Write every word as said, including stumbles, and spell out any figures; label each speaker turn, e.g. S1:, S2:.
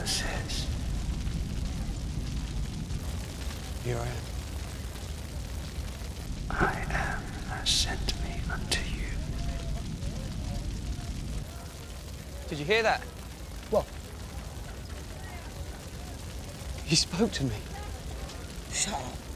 S1: says, here I am. I am has sent me unto you.
S2: Did you hear that?
S1: What? He spoke to me.
S3: Shut up.